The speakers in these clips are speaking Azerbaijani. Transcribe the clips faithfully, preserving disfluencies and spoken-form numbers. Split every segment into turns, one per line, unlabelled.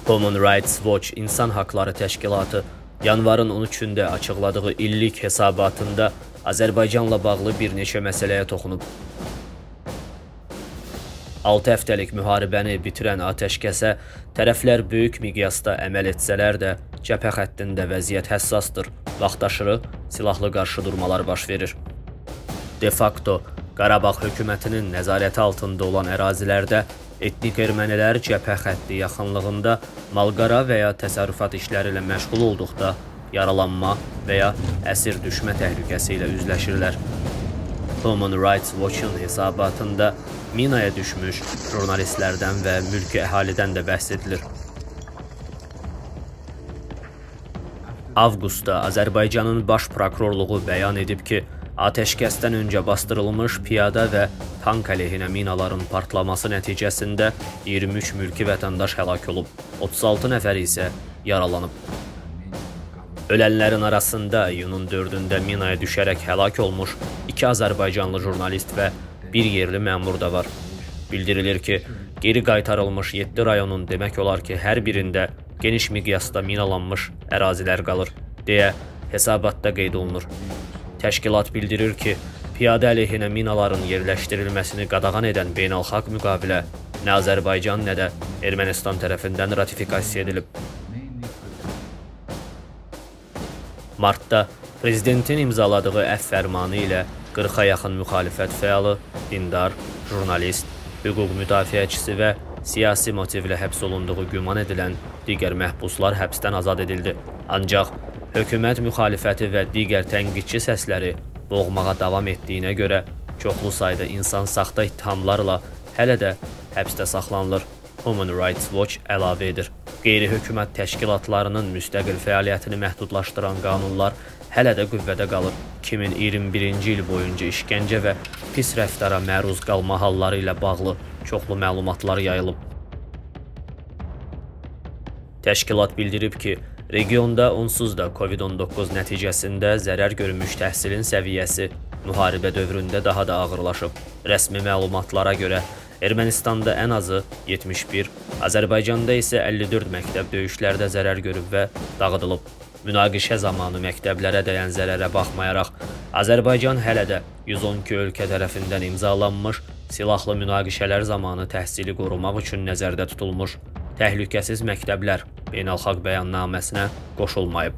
Human Rights Watch İnsan Haqları Təşkilatı yanvarın on üçündə açıqladığı illik hesabatında Azərbaycanla bağlı bir neçə məsələyə toxunub. altı həftəlik müharibəni bitirən atəşkəsə tərəflər böyük miqyasda əməl etsələr də cəbhə xəttində vəziyyət həssasdır, vaxtaşırı silahlı qarşıdurmalar baş verir. De facto, Qarabağ hökumətinin nəzarəti altında olan ərazilərdə etnik ermənilər cəbhə xətti yaxınlığında malqara və ya təsərrüfat işləri ilə məşğul olduqda yaralanma və ya əsir düşmə təhlükəsi ilə üzləşirlər. Human Rights Watch-un hesabatında minaya düşmüş jurnalistlərdən və mülki əhalidən də bəhs edilir. Avqustda Azərbaycanın baş prokurorluğu bəyan edib ki, atəşkəsdən öncə bastırılmış piyada və tank əleyhinə minaların partlaması nəticəsində iyirmi üç mülki vətəndaş həlak olub, otuz altı nəfər isə yaralanıb. Ölənlərin arasında iyunun dördündə minaya düşərək həlak olmuş iki Azərbaycanlı jurnalist və bir yerli məmur da var. Bildirilir ki, geri qaytarılmış yeddi rayonun demək olar ki, hər birində geniş miqyasda minalanmış ərazilər qalır, deyə hesabatda qeyd olunur. Təşkilat bildirir ki, piyada əleyhinə minaların yerləşdirilməsini qadağan edən beynəlxalq müqavilə nə Azərbaycan, nə də Ermənistan tərəfindən ratifikasiya edilib. Martda Prezidentin imzaladığı əfv fərmanı ilə qırxa yaxın müxalifət fəalı, dindar, jurnalist, hüquq müdafiəçisi və siyasi motivlə həbs olunduğu güman edilən digər məhbuslar həbsdən azad edildi. Ancaq hökumət müxalifəti və digər tənqidçi səsləri boğmağa davam etdiyinə görə çoxlu sayda insan saxta ittihamlarla hələ də həbsdə saxlanılır. Human Rights Watch əlavə edir. Qeyri-hökumət təşkilatlarının müstəqil fəaliyyətini məhdudlaşdıran qanunlar hələ də qüvvədə qalır. iki min iyirmi birinci il boyunca işgəncə və pis rəftara məruz qalma halları ilə bağlı çoxlu məlumatlar yayılıb. Təşkilat bildirib ki, regionda onsuz da Covid on doqquz nəticəsində zərər görmüş təhsilin səviyyəsi müharibə dövründə daha da ağırlaşıb. Rəsmi məlumatlara görə Ermənistanda ən azı yetmiş bir, Azərbaycanda isə əlli dörd məktəb döyüşlərdə zərər görüb və dağıdılıb. Münaqişə zamanı məktəblərə dəyən zərərə baxmayaraq, Azərbaycan hələ də yüz on iki ölkə tərəfindən imzalanmış silahlı münaqişələr zamanı təhsili qorumaq üçün nəzərdə tutulmuş təhlükəsiz məktəblər beynəlxalq bəyannaməsinə qoşulmayıb.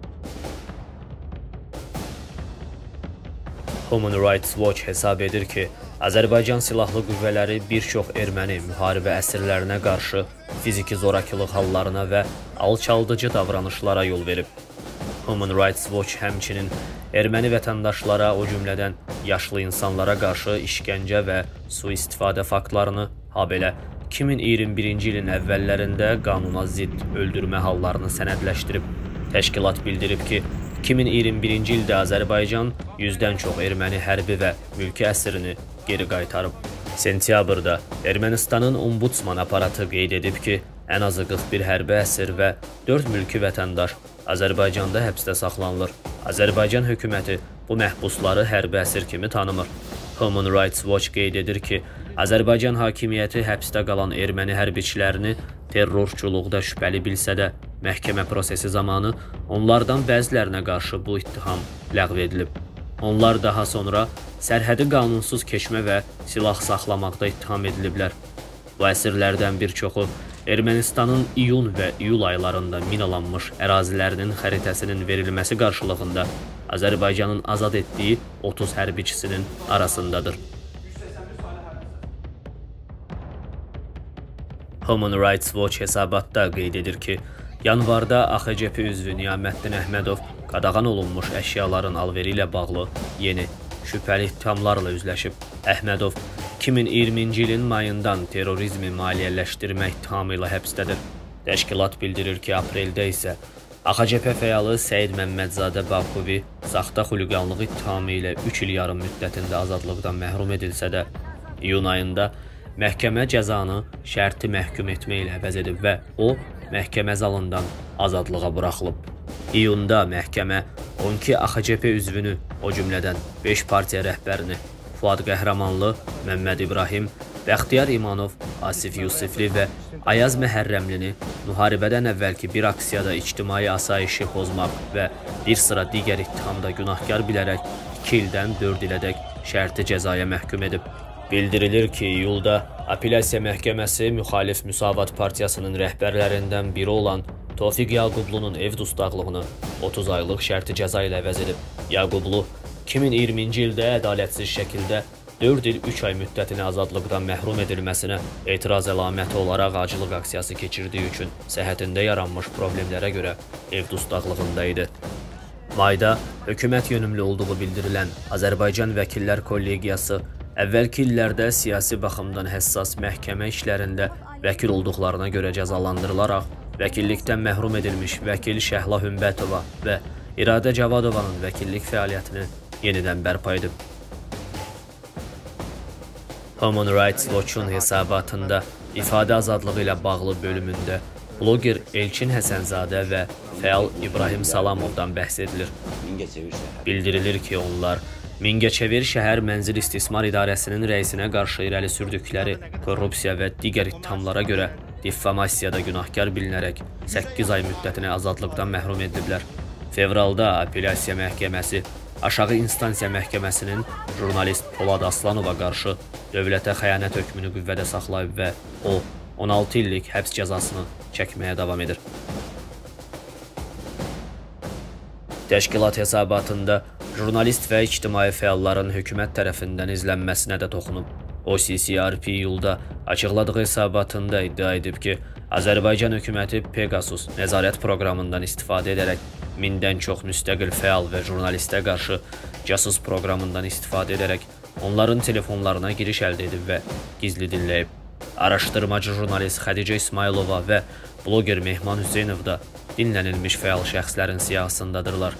Human Rights Watch hesab edir ki, Azərbaycan silahlı qüvvələri bir çox erməni müharibə əsirlərinə qarşı fiziki zorakılıq hallarına və alçaldıcı davranışlara yol verib. Human Rights Watch həmçinin erməni vətəndaşlara, o cümlədən yaşlı insanlara qarşı işgəncə və sui-istifadə faktlarını, habelə iki min iyirmi birinci ilin əvvəllərində qanuna zidd öldürmə hallarını sənədləşdirib. Təşkilat bildirib ki, iki min iyirmi birinci ildə Azərbaycan yüzdən çox erməni hərbi və mülki əsirini geri qaytarıb. Sentyabrda Ermənistanın ombudsman aparatı qeyd edib ki, ən azı qırx bir hərbi əsir və dörd mülki vətəndaş Azərbaycanda həbsdə saxlanılır. Azərbaycan hökuməti bu məhbusları hərbi əsir kimi tanımır. Human Rights Watch qeyd edir ki, Azərbaycan hakimiyyəti həbsdə qalan erməni hərbiçilərini terrorçuluqda şübhəli bilsə də, məhkəmə prosesi zamanı onlardan bəzilərinə qarşı bu ittiham ləğv edilib. Onlar daha sonra sərhədi qanunsuz keçmə və silah saxlamaqda ittiham ediliblər. Bu əsirlərdən bir çoxu Ermənistanın iyun və iyul aylarında minalanmış ərazilərinin xəritəsinin verilməsi qarşılığında Azərbaycanın azad etdiyi otuz hərbiçisinin arasındadır. Human Rights Watch hesabatda qeyd edir ki, yanvarda A X C P üzvü Niyaməddin Əhmədov qadağan olunmuş əşyaların alveri ilə bağlı yeni şübhəli ittihamlarla üzləşib. Əhmədov iki min iyirminci ilin mayından terrorizmi maliyyələşdirmə ittihamı ilə həbsdədir. Təşkilat bildirir ki, apreldə isə A X C P fəalı Səid Məmmədzadə Bakuvi saxta xuliqanlıq ittihamı ilə üç il yarım müddətində azadlıqdan məhrum edilsə də, iyun ayında məhkəmə cəzanı şərti məhkum etmə ilə əvəz edib və o, məhkəmə zalından azadlığa buraxılıb. İyunda məhkəmə on iki A X C P üzvünü, o cümlədən beş partiya rəhbərini Fuad Qəhrəmanlı, Məmməd İbrahim, Bəxtiyar İmanov, Asif Yusifli və Ayaz Məhərrəmlini müharibədən əvvəlki bir aksiyada ictimai asayişi pozmaq və bir sıra digər ittihamda günahkar bilərək iki ildən dörd ilədək şərti cəzaya məhkum edib. Bildirilir ki, iyulda Apellyasiya Məhkəməsi Müxalif Müsavat Partiyasının rəhbərlərindən biri olan Tofiq Yaqublunun ev dustaqlığını otuz aylıq şərti cəza ilə əvəz edib. Yaqublu iki min iyirminci ildə ədalətsiz şəkildə dörd il üç ay müddətini azadlıqdan məhrum edilməsinə etiraz əlaməti olaraq aclıq aksiyası keçirdiyi üçün səhhətində yaranmış problemlərə görə ev dustaqlığında idi. Mayda hökumət yönümlü olduğu bildirilən Azərbaycan Vəkillər Kollegiyası əvvəlki illərdə siyasi baxımdan həssas məhkəmə işlərində vəkil olduqlarına görə cəzalandırılaraq vəkillikdən məhrum edilmiş vəkil Şəhla Hümbətova və İradə Cavadovanın vəkillik fəaliyyətini yenidən bərpa edib. Human Rights Watch-un hesabatında ifadə azadlığı ilə bağlı bölümündə bloger Elçin Həsənzadə və fəal İbrahim Salamovdan bəhs edilir. Bildirilir ki, onlar Mingəçevir Şəhər Mənzil İstismar İdarəsinin rəisinə qarşı irəli sürdükləri korrupsiya və digər ittihamlara görə diffamasiyada günahkar bilinərək səkkiz ay müddətinə azadlıqdan məhrum ediliblər. Fevralda Apellyasiya Məhkəməsi Aşağı İnstansiya Məhkəməsinin jurnalist Polad Aslanova qarşı dövlətə xəyanət hökmünü qüvvədə saxlayıb və o, on altı illik həbs cəzasını çəkməyə davam edir. Təşkilat hesabatında jurnalist və ictimai fəalların hökumət tərəfindən izlənməsinə də toxunub. O C C R P iyulda açıqladığı hesabatında iddia edib ki, Azərbaycan hökuməti Pegasus nəzarət proqramından istifadə edərək mindən çox müstəqil fəal və jurnalistə qarşı casus proqramından istifadə edərək onların telefonlarına giriş əldə edib və gizli dinləyib. Araşdırmacı jurnalist Xədicə İsmailova və bloger Mehman Hüseynov da dinlənilmiş fəal şəxslərin siyahısındadırlar.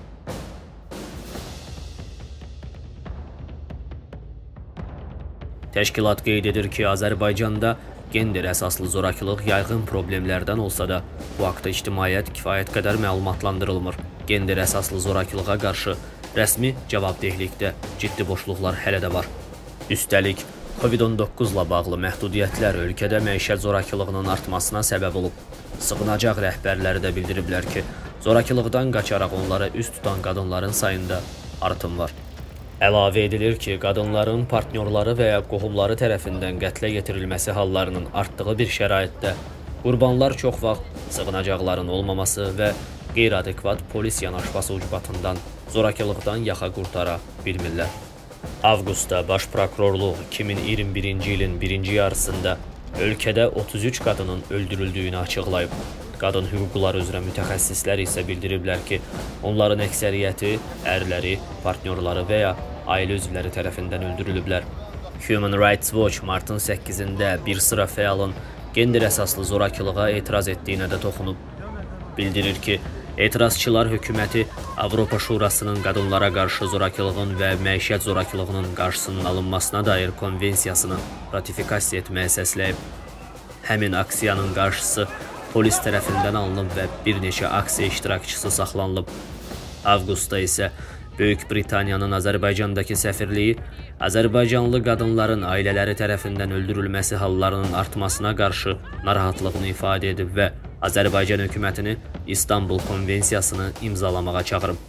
Təşkilat qeyd edir ki, Azərbaycanda gender əsaslı zorakılıq yayğın problemlərdən olsa da, bu haqda ictimaiyyət kifayət qədər məlumatlandırılmır. Gender əsaslı zorakılığa qarşı rəsmi cavabdehlikdə ciddi boşluqlar hələ də var. Üstəlik, Covid on doqquz ilə bağlı məhdudiyyətlər ölkədə məişət zorakılığının artmasına səbəb olub. Sığınacaq rəhbərləri də bildiriblər ki, zorakılıqdan qaçaraq onlara üst tutan qadınların sayında artım var. Əlavə edilir ki, qadınların partnyorları və ya qohumları tərəfindən qətlə yetirilməsi hallarının artdığı bir şəraitdə qurbanlar çox vaxt sığınacaqların olmaması və qeyri-adekvat polis yanaşması ucbatından zorakılıqdan yaxa qurtara bilmirlər. Avqustda Baş Prokurorluq iki min iyirmi birinci ilin birinci yarısında ölkədə otuz üç qadının öldürüldüyünü açıqlayıb. Qadın hüquqları üzrə mütəxəssislər isə bildiriblər ki, onların əksəriyyəti ərləri, partnyorları və ya ailə üzvləri tərəfindən öldürülüblər. Human Rights Watch martın səkkizində bir sıra fəalın gender əsaslı zorakılığa etiraz etdiyinə də toxunub. Bildirir ki, etirazçılar hökuməti Avropa Şurasının qadınlara qarşı zorakılığın və məişət zorakılığının qarşısının alınmasına dair konvensiyasını ratifikasiya etməyə səsləyib. Həmin aksiyanın qarşısı polis tərəfindən alınıb və bir neçə aksiya iştirakçısı saxlanılıb. Avqustda isə Böyük Britaniyanın Azərbaycandakı səfirliyi Azərbaycanlı qadınların ailələri tərəfindən öldürülməsi hallarının artmasına qarşı narahatlığını ifadə edib və Azərbaycan hökumətini İstanbul Konvensiyasını imzalamağa çağırıb.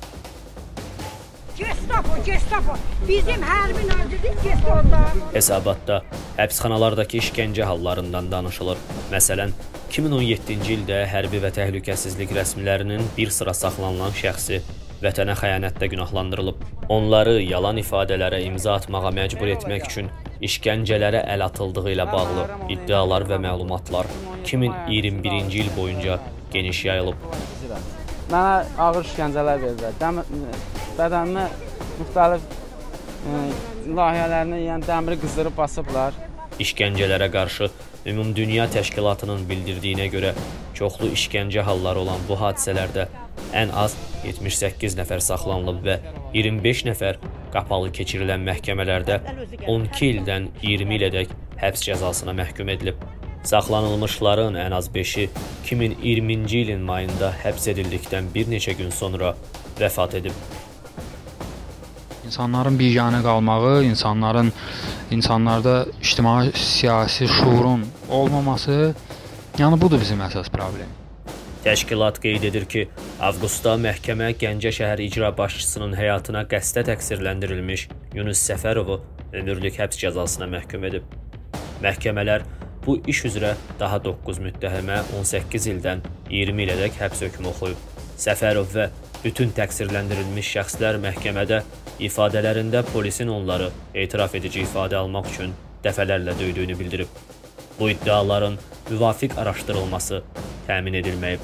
Gestapo, Gestapo, bizim hərbi nazirlik Gestapo'da.
Hesabatda həbsxanalardakı işgəncə hallarından danışılır. Məsələn, iki min on yeddinci ildə hərbi və təhlükəsizlik rəsmilərinin bir sıra saxlanılan şəxsi vətənə xəyanətdə günahlandırılıb. Onları yalan ifadələrə imza atmağa məcbur etmək üçün işgəncələrə əl atıldığı ilə bağlı iddialar və məlumatlar iki min iyirmi birinci il boyunca geniş yayılıb.
Mənə ağır işgəncələr verirlər. Bədənimə müxtəlif layihələrini, yəni dəmiri qızdırıb basıblar.
İşgəncələrə qarşı Ümumdünya Təşkilatının bildirdiyinə görə çoxlu işgəncə halları olan bu hadisələrdə ən az yetmiş səkkiz nəfər saxlanılıb və iyirmi beş nəfər qapalı keçirilən məhkəmələrdə on iki ildən iyirmi ilədək həbs cəzasına məhkum edilib. Saxlanılmışların ən az beşi iki min iyirminci ilin mayında həbs edildikdən bir neçə gün sonra vəfat edib.
İnsanların biganə qalmağı, insanların insanlarda ictimai siyasi şuurun olmaması, yəni budur bizim əsas problem.
Təşkilat qeyd edir ki, avqustda məhkəmə Gəncə şəhər icra başçısının həyatına qəsdə təqsirləndirilmiş Yunus Səfərovu ömürlük həbs cəzasına məhkum edib. Məhkəmələr bu iş üzrə daha doqquz müttəhimə on səkkiz ildən iyirmi ilədək həbs hökmü oxuyub. Səfərov və bütün təqsirləndirilmiş şəxslər məhkəmədə ifadələrində polisin onları etiraf edici ifadə almaq üçün dəfələrlə döydüyünü bildirib. Bu iddiaların müvafiq araşdırılması təmin edilməyib.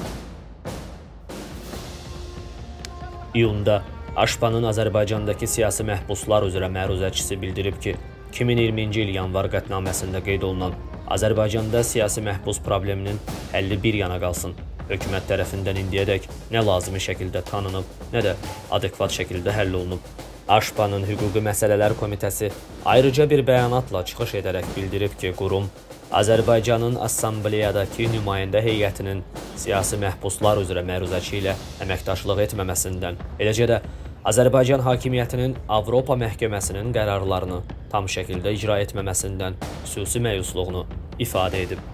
İyunda Aşpanın Azərbaycandakı siyasi məhbuslar üzrə məruzəçisi bildirib ki, iki min iyirminci il yanvar qətnaməsində qeyd olunan Azərbaycanda siyasi məhbus probleminin həlli bir yana qalsın. Hökumət tərəfindən indiyədək nə lazımi şəkildə tanınıb, nə də adekvat şəkildə həll olunub. Aşpanın Hüquqi Məsələlər Komitəsi ayrıca bir bəyanatla çıxış edərək bildirib ki, qurum Azərbaycanın Assambleyadakı nümayəndə heyətinin siyasi məhbuslar üzrə məruzəçi ilə əməkdaşlıq etməməsindən, eləcə də Azərbaycan hakimiyyətinin Avropa Məhkəməsinin qərarlarını tam şəkildə icra etməməsindən xüsusi məyusluğunu ifadə edib.